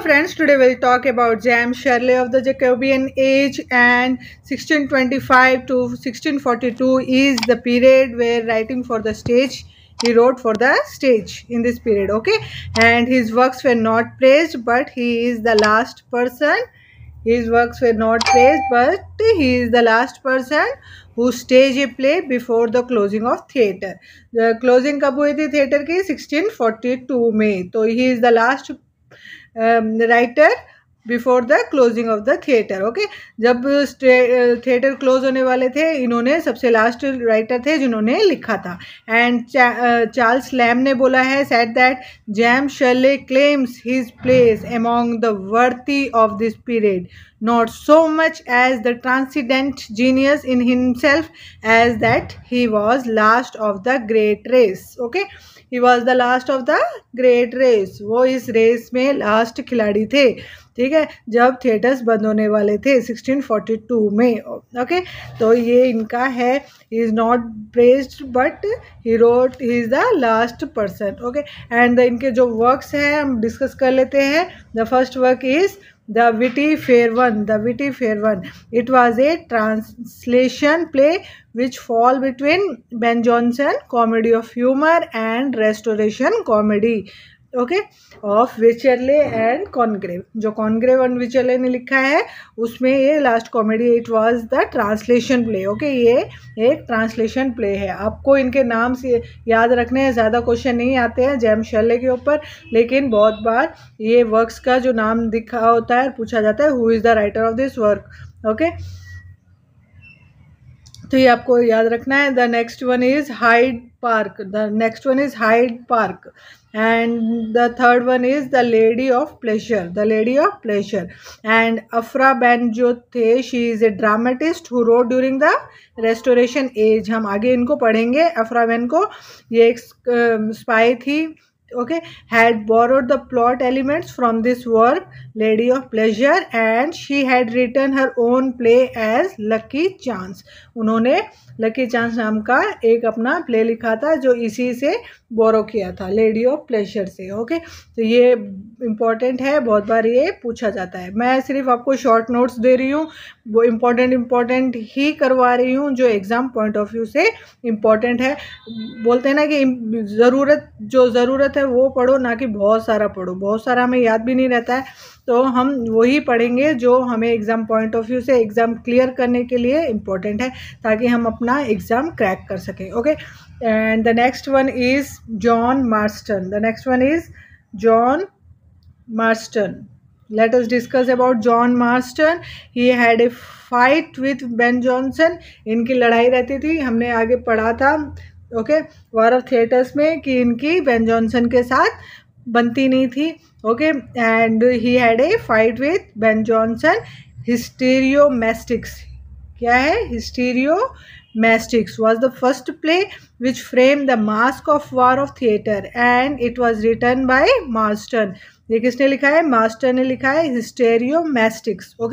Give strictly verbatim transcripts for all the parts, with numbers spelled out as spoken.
friends, today we'll talk about James Shirley of the Jacobean age, and sixteen twenty-five to sixteen forty-two is the period where writing for the stage, he wrote for the stage in this period, okay? And his works were not praised, but he is the last person. His works were not praised, but he is the last person who staged a play before the closing of theatre. The closing कब हुई थी theatre की? sixteen forty-two में. तो he is the last writer before the closing of the theatre. Okay, जब theatre close होने वाले थे, इन्होंने सबसे लास्ट राइटर थे जिन्होंने लिखा था. एंड चार्ल्स लैम ने बोला है, said that James Shirley claims his place among the worthy of this period, not so much as the transcendent genius in himself as that he was last of the great race. Okay, he was the last of the great race. वो इस race में last खिलाड़ी थे, ठीक है, जब theatres बंद होने वाले थे सिक्सटीन फोर्टी टू में. ओके, तो ये इनका है, he is not praised but he wrote, he is the last person. Okay, and इनके जो वर्क्स हैं हम डिस्कस कर लेते हैं. The first work is The Witty Fair One. The Witty Fair One. It was a translation play which fall between Ben Jonson comedy of humor and restoration comedy. Okay, of Wycherley and Congreve. जो Congreve and Wycherley ने लिखा है उसमें ये last comedy, it was the translation play. Okay, ये एक translation play है. आपको इनके नाम से याद रखने हैं, ज़्यादा क्वेश्चन नहीं आते हैं जेम्स शर्ले के ऊपर, लेकिन बहुत बार ये वर्क्स का जो नाम दिखा होता है पूछा जाता है, who is the writer of this work. Okay, तो ये आपको याद रखना है. The next one is Hyde Park. The next one is Hyde Park and the third one is the lady of pleasure. The lady of pleasure. And Afra Ben जो थे, she is a dramatist who wrote during the restoration age. हम आगे इनको पढ़ेंगे. अफ्रा Ben को, ये एक spy थी. Okay, had borrowed the plot elements from this work, Lady of Pleasure, and she had written her own play as Lucky Chance. उन्होंने Lucky Chance नाम का एक अपना प्ले लिखा था जो इसी से बोरो किया था, लेडी ऑफ प्लेजर से. ओके, तो ये इम्पॉर्टेंट है, बहुत बार ये पूछा जाता है. मैं सिर्फ आपको शॉर्ट नोट्स दे रही हूँ, वो इम्पॉर्टेंट इम्पॉर्टेंट ही करवा रही हूँ जो एग्ज़ाम पॉइंट ऑफ व्यू से इम्पॉर्टेंट है. बोलते हैं ना कि ज़रूरत, जो ज़रूरत है वो पढ़ो, ना कि बहुत सारा पढ़ो. बहुत सारा हमें याद भी नहीं रहता है, तो हम वही पढ़ेंगे जो हमें एग्ज़ाम पॉइंट ऑफ व्यू से एग्ज़ाम क्लियर करने के लिए इम्पोर्टेंट है, ताकि हम अपना एग्ज़ाम क्रैक कर सकें. Okay, and the next one is John Marston. The next one is John Marston. Let us discuss about John Marston. He had a fight with Ben Jonson. इनकी लड़ाई रहती थी, हमने आगे पढ़ा था. ओके, वॉर ऑफ थिएटर्स में कि इनकी बेन जॉनसन के साथ बनती नहीं थी. Okay, and he had a fight with Ben Jonson. Histriomastix. क्या है? Histriomastix was the first play which frame the mask of war of theatre and it was written by Marston. ये किसने लिखा है? मास्टर ने लिखा है Histriomastix. Okay,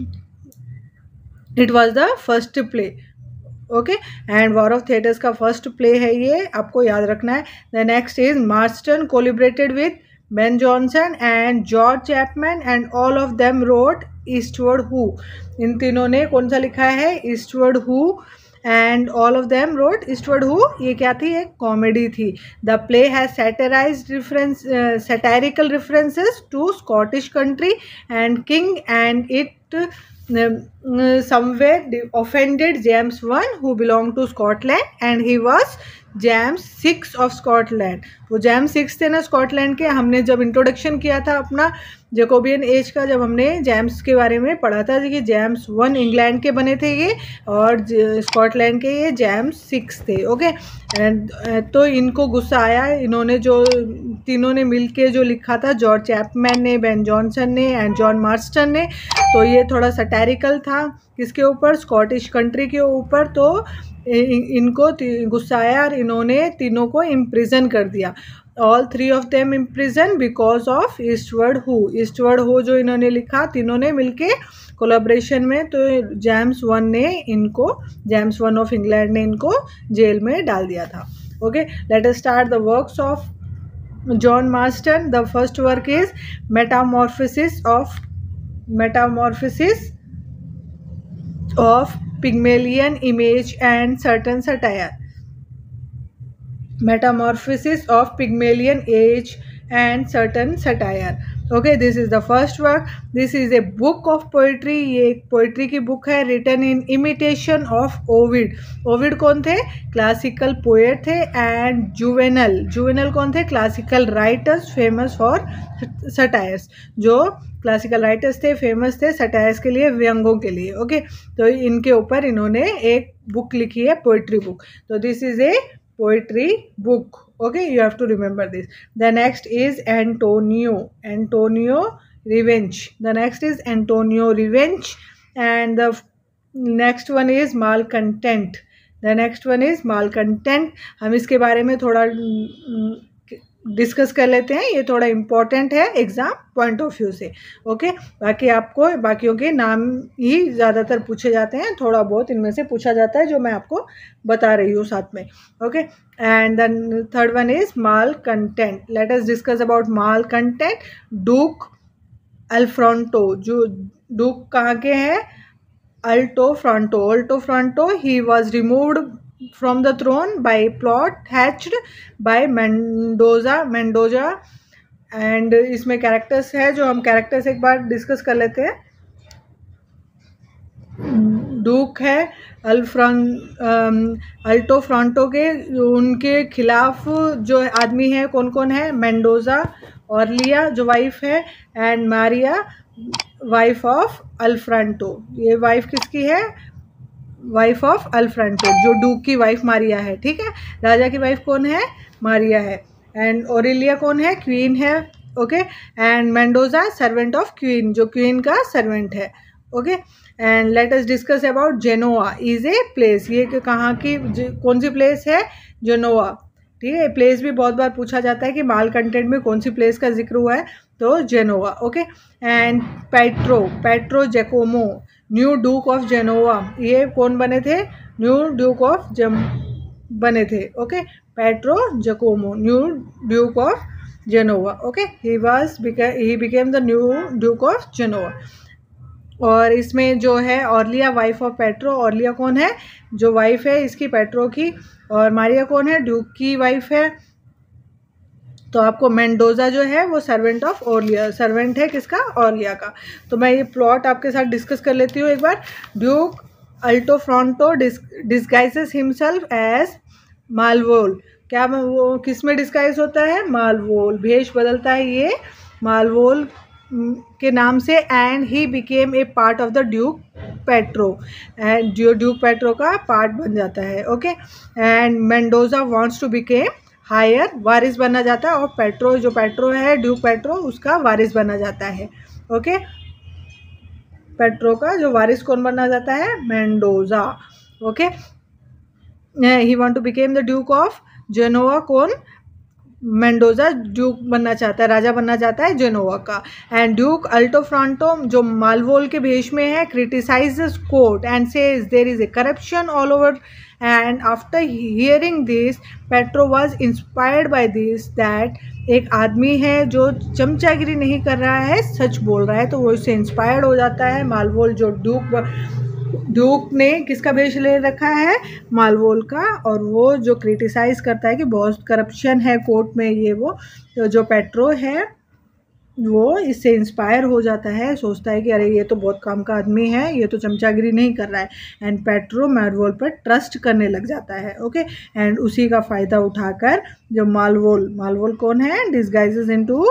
it was the first play. Okay, and war of theatres का first play है ये, आपको याद रखना है. The next is Marston collaborated with Ben Jonson and George Chapman and all of them wrote Eastward Ho. इन तीनों ने कौन सा लिखा है? Eastward Ho. And all of them wrote Eastward Ho. ये क्या थी? एक कॉमेडी थी. The play has satirised reference satirical references to Scottish country and king and it Uh, somewhere offended James I who belonged to Scotland and he was James six of Scotland. वो James six थे ना Scotland के. हमने जब introduction किया था अपना Jacobian as का, जब हमने जेम्स के बारे में पढ़ा था कि जेम्स वन इंग्लैंड के बने थे ये, और स्कॉटलैंड के ये जेम्स सिक्स थे. ओके, एंड तो इनको गुस्सा आया. इन्होंने जो तीनों ने मिलके जो लिखा था, जॉर्ज चैपमैन ने, बेन जॉनसन ने एंड जॉन मार्स्टन ने, तो ये थोड़ा सटैरिकल था. किसके ऊपर? स्कॉटिश कंट्री के ऊपर. तो इनको गुस्सा आया और इन्होंने तीनों को इम्प्रिजन कर दिया. All three of them imprison because of Eastward Ho. Eastward Ho जो इन्होंने लिखा, तीनों ने मिलके कोलैबोरेशन में, तो जेम्स वन ने इनको, जेम्स वन ऑफ इंग्लैंड ने इनको जेल में डाल दिया था. Okay, let us start the works of John Marston. The first work is Metamorphosis of Metamorphosis of Pygmalion Image and Certain Satire. Metamorphosis of Pygmalion Age and Certain Satire. Okay, this is the first work. This is a book of poetry. ये एक poetry की book है, written in imitation of Ovid. Ovid कौन थे? Classical poet थे. And Juvenal. Juvenal कौन थे? Classical writers famous for satires. जो क्लासिकल राइटर्स थे, फेमस थे सटायर्स के लिए, व्यंगों के लिए. ओके, तो इनके ऊपर इन्होंने एक बुक लिखी है, पोइट्री बुक. तो this is a poetry book. Okay, you have to remember this. The next is Antonio. Antonio Revenge. The next is Antonio Revenge. And the next one is Malcontent. The next one is Malcontent. हम इसके बारे में थोड़ा discuss कर लेते हैं. ये थोड़ा इम्पॉर्टेंट है एग्जाम पॉइंट ऑफ व्यू से. ओके, बाकी आपको बाकियों के नाम ही ज़्यादातर पूछे जाते हैं, थोड़ा बहुत इनमें से पूछा जाता है जो मैं आपको बता रही हूँ साथ में. Okay, and the third one is Malcontent. Let us discuss about Malcontent. Duke Altofronto. जो डूक कहाँ के हैं? Altofronto. Altofronto he was removed from the throne by plot hatched by Mendoza. Mendoza. And इसमें characters है जो हम characters एक बार discuss कर लेते हैं. डूक है अल्फ्रान अल्टो फ्रांटो के. उनके खिलाफ जो आदमी है कौन कौन है? मेंडोजा, ऑर्लिया जो वाइफ है, and Maria wife of Altofronto. ये वाइफ किसकी है? Wife of Altofronto. जो डूक की वाइफ मारिया है. ठीक है, राजा की वाइफ कौन है? मारिया है. एंड ओरेलिया कौन है? क्वीन है. Okay, and Mendoza servant of queen, जो क्वीन का सर्वेंट है. Okay, and let us discuss about Genoa. Is a place. ये कहाँ की कौन सी प्लेस है? जेनोआ. ठीक है, प्लेस भी बहुत बार पूछा जाता है कि मालकंटेंट में कौन सी प्लेस का जिक्र हुआ है, तो Genoa. Okay, and Pietro. Pietro Jacomo new duke of Genova. ये कौन बने थे? न्यू डूक ऑफ जम बने थे. Okay, Pietro Jacomo new duke of Genova. Okay, he was he became the new duke of Genova. और इसमें जो है Aurelia wife of Pietro. Aurelia कौन है? जो वाइफ है इसकी पेट्रो की. और मारिया कौन है? ड्यूक की वाइफ है. तो आपको मेंडोजा जो है वो सर्वेंट ऑफ ऑर्लिया, सर्वेंट है किसका? ऑर्लिया का. तो मैं ये प्लॉट आपके साथ डिस्कस कर लेती हूँ एक बार. Duke Altofronto disguises himself as Malevole. क्या वो किस में डिस्गाइज होता है? मालवोल. भेष बदलता है ये मालवोल के नाम से. And he became a part of the duke Pietro. And जो ड्यूक पेट्रो का पार्ट बन जाता है. Okay, and Mendoza wants to become heir, वारिस बना जाता है. और पेट्रो जो पेट्रो है ड्यूक पेट्रो उसका वारिस बना जाता है. ओके, पेट्रो का जो वारिस कौन बना जाता है? Mendoza. Okay, he want to become the duke of Genova. कौन? मेंडोजा ड्यूक बनना चाहता है, राजा बनना चाहता है जेनोवा का. एंड ड्यूक अल्टो फ्रांटो जो मालवोल के भेष में है criticises court and says there is a corruption all over. And after hearing this Pietro was inspired by this that एक आदमी है जो चमचागिरी नहीं कर रहा है, सच बोल रहा है, तो वो इससे इंस्पायर्ड हो जाता है. मालवोल जो ड्यूक ड्यूक ने किसका भेष ले रखा है? मालवोल का. और वो जो क्रिटिसाइज करता है कि बहुत करप्शन है कोर्ट में ये वो, तो जो पेट्रो है वो इससे इंस्पायर हो जाता है, सोचता है कि अरे ये तो बहुत काम का आदमी है, ये तो चमचागिरी नहीं कर रहा है. एंड पेट्रो मालवोल पर ट्रस्ट करने लग जाता है. ओके, एंड उसी का फ़ायदा उठाकर जो मालवोल मालवोल कौन है? डिस्गाइजेस इनटू,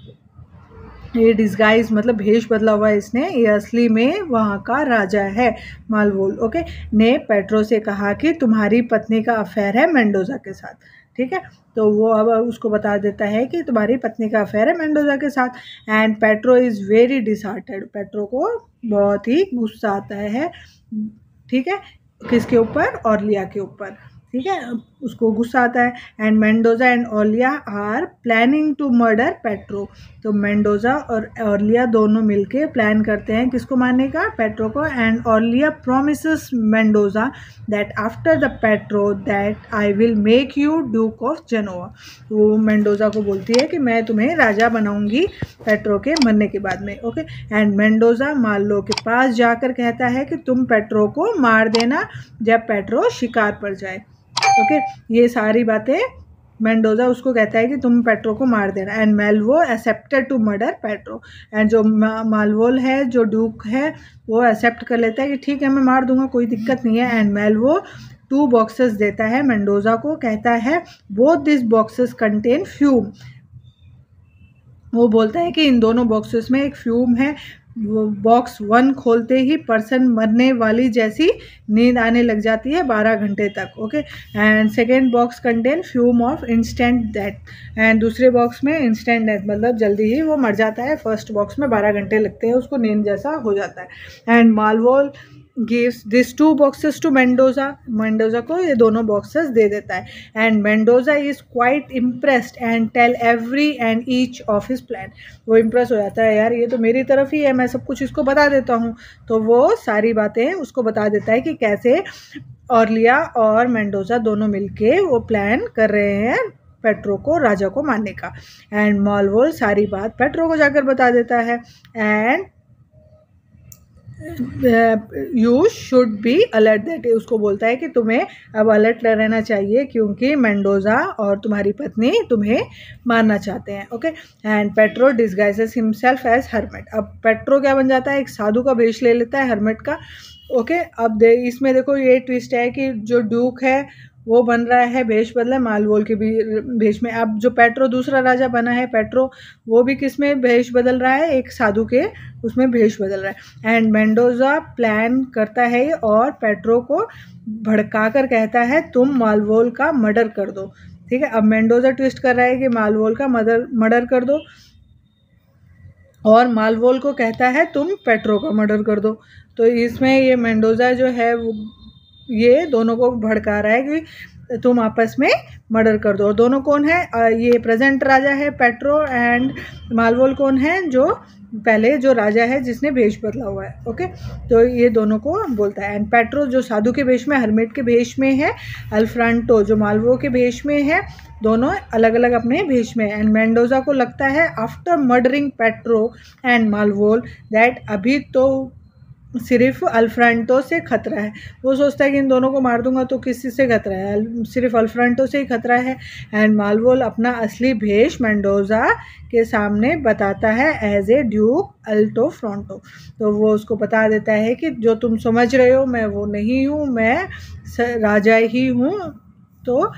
ये डिस्गाइज मतलब भेष बदला हुआ है इसने, ये असली में वहाँ का राजा है मालवोल. ओके, ने पेट्रो से कहा कि तुम्हारी पत्नी का अफेयर है मेंडोजा के साथ. ठीक है, तो वो अब उसको बता देता है कि तुम्हारी पत्नी का अफेयर है मेंडोजा के साथ. And Pietro is very disheartened. Pietro को बहुत ही गुस्सा आता है. ठीक है, किसके ऊपर? ऑर्लिया के ऊपर. ठीक है, उसको गुस्सा आता है। And Mendoza and Aurelia are planning to murder Pietro. तो मेंडोजा और ओलिया दोनों मिलके प्लान करते हैं किसको मारने का, पेट्रो को। And Aurelia promises Mendoza that after the Pietro that I will make you duke of Genova. वो मेंडोजा को बोलती है कि मैं तुम्हें राजा बनाऊंगी पेट्रो के मरने के बाद में। ओके, एंड मेंडोजा मार्लो के पास जाकर कहता है कि तुम पेट्रो को मार देना जब पेट्रो शिकार पर जाए। ओके okay, ये सारी बातें मेंडोजा उसको कहता है कि तुम पेट्रो को मार देना। And Malevole accepted to murder Pietro. And जो मालवोल है, जो ड्यूक है, वो एक्सेप्ट कर लेता है कि ठीक है मैं मार दूंगा, कोई दिक्कत नहीं है। एंड मेल्वो टू बॉक्सेस देता है मेंडोजा को, कहता है both this boxes contain fume. वो बोलता है कि इन दोनों बॉक्सेस में एक फ्यूम है। बॉक्स वन खोलते ही पर्सन मरने वाली जैसी नींद आने लग जाती है बारह घंटे तक। Okay, and second box contain fume of instant death. And दूसरे बॉक्स में इंस्टेंट डेथ मतलब जल्दी ही वो मर जाता है। फर्स्ट बॉक्स में बारह घंटे लगते हैं, उसको नींद जैसा हो जाता है। And Malevole gives these two boxes to Mendoza. Mendoza को ये दोनों boxes दे देता है। and Mendoza is quite impressed and tell every and each of his plan. वो impress हो जाता है, यार ये तो मेरी तरफ ही है, मैं सब कुछ इसको बता देता हूँ। तो वो सारी बातें उसको बता देता है कि कैसे ओलिया और मेंडोजा दोनों मिलके वो प्लान कर रहे हैं पेट्रो को, राजा को मारने का। एंड मालवोल सारी बात पेट्रो को जाकर बता देता है। And you should be alert that, उसको बोलता है कि तुम्हें अब अलर्ट रहना चाहिए क्योंकि मेंडोजा और तुम्हारी पत्नी तुम्हें मारना चाहते हैं। Okay, and Pietro disguises himself as hermit. अब पेट्रो क्या बन जाता है, एक साधु का वेश ले लेता है, हर्मिट का। ओके okay, अब दे इसमें देखो ये ट्विस्ट है कि जो ड्यूक है वो बन रहा है भेष बदला मालवोल के भी भेष में। अब जो पेट्रो दूसरा राजा बना है पेट्रो, वो भी किस में भेष बदल रहा है, एक साधु के उसमें भेष बदल रहा है। एंड मेंडोजा प्लान करता है और पेट्रो को भड़का कर कहता है तुम मालवोल का मर्डर कर दो। ठीक है, अब मेंडोजा ट्विस्ट कर रहा है कि मालवोल का मर्डर मर्डर कर दो और मालवोल को कहता है तुम पेट्रो का मर्डर कर दो। तो इसमें ये मेंडोजा जो है वो ये दोनों को भड़का रहा है कि तुम आपस में मर्डर कर दो। और दोनों कौन है, ये प्रेजेंट राजा है पेट्रो, एंड मालवोल कौन है, जो पहले जो राजा है जिसने वेश बदला हुआ है। ओके, तो ये दोनों को बोलता है। एंड पेट्रो जो साधु के वेश में, हर्मिट के वेश में है, अल्फ्रांटो जो मालवो के वेश में है, दोनों अलग अलग अपने भेष में। एंड मेंडोजा को लगता है after murdering Pietro and Malevole that अभी तो सिर्फ अल्फ्रांटो से खतरा है। वो सोचता है कि इन दोनों को मार दूंगा तो किसी से खतरा है, सिर्फ अल्फ्रांटो से ही खतरा है। एंड मालवोल अपना असली भेष मेंडोजा के सामने बताता है as a duke Altofronto. तो वो उसको बता देता है कि जो तुम समझ रहे हो मैं वो नहीं हूँ, मैं राजा ही हूँ। तो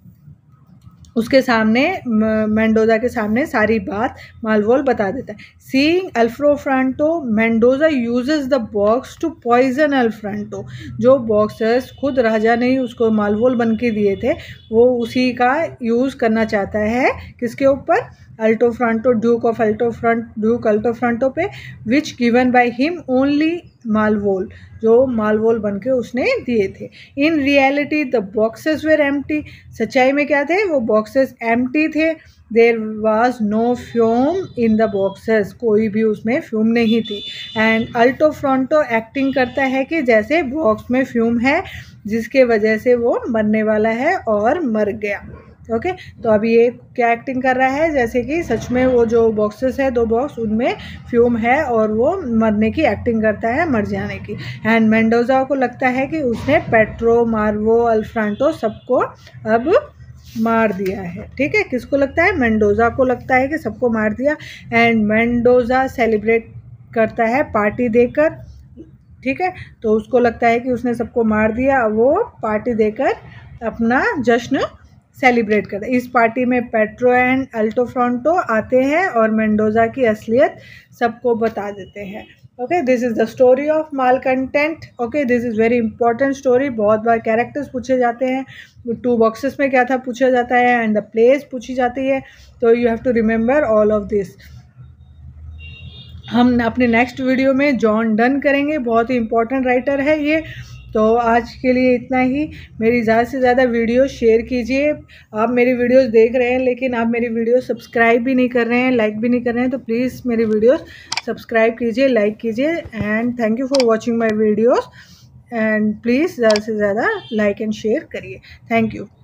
उसके सामने मेंडोजा के सामने सारी बात मालवोल बता देता है। Seeing Altofronto, Mendoza uses the box to poison Altofronto. जो बॉक्सेस खुद राजा ने उसको मालवोल बन के दिए थे वो उसी का यूज़ करना चाहता है किसके ऊपर, Altofronto, duke of Altofront duke Altofronto पे, which given by him only Malevole, जो मालवोल बन के उसने दिए थे। In reality the boxes were empty, सच्चाई में क्या थे, वो बॉक्सेस एम्प्टी थे। There was no fume in the boxes, कोई भी उसमें फ्यूम नहीं थी। एंड अल्टोफ्रांटो एक्टिंग करता है कि जैसे बॉक्स में फ्यूम है जिसके वजह से वो मरने वाला है और मर गया। Okay okay? तो अभी ये क्या एक्टिंग कर रहा है, जैसे कि सच में वो जो बॉक्सेस है दो बॉक्स उनमें फ्यूम है और वो मरने की एक्टिंग करता है, मर जाने की। एंड मेंडोजा को लगता है कि उसने पेट्रो, मार्वो, अल्फ्रांटो सबको अब मार दिया है। ठीक है, किसको लगता है, मेंडोजा को लगता है कि सबको मार दिया। एंड मेंडोजा सेलिब्रेट करता है पार्टी देकर। ठीक है, तो उसको लगता है कि उसने सबको मार दिया, वो पार्टी देकर अपना जश्न सेलिब्रेट करते हैं। इस पार्टी में पेट्रो एंड अल्टोफ्रांटो आते हैं और मेंडोजा की असलियत सबको बता देते हैं। Okay, this is the story of Malcontent. Okay, this is very important story. बहुत बार कैरेक्टर्स पूछे जाते हैं, टू बॉक्सेस में क्या था पूछा जाता है, एंड द प्लेस पूछी जाती है। तो you have to remember all of this. हम अपने नेक्स्ट वीडियो में जॉन डन करेंगे, बहुत ही इंपॉर्टेंट राइटर है ये। तो आज के लिए इतना ही। मेरी ज़्यादा से ज़्यादा वीडियो शेयर कीजिए। आप मेरी वीडियोस देख रहे हैं लेकिन आप मेरी वीडियो सब्सक्राइब भी नहीं कर रहे हैं, लाइक भी नहीं कर रहे हैं, तो प्लीज़ मेरी वीडियोस सब्सक्राइब कीजिए, लाइक कीजिए। And thank you for watching my videos. And please ज़्यादा से ज़्यादा लाइक एंड शेयर करिए। Thank you.